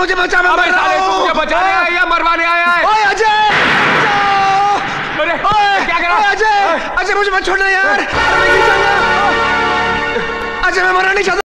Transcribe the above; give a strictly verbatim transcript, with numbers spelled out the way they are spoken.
मुझे बचा, मैं मर रहा हूँ। मुझे बचाने आया या मरवाने आया है? ओए अजय, ओए क्या करा? अजय, अजय मुझे मत छोड़ना यार, अजय मैं मरना नहीं चाहता।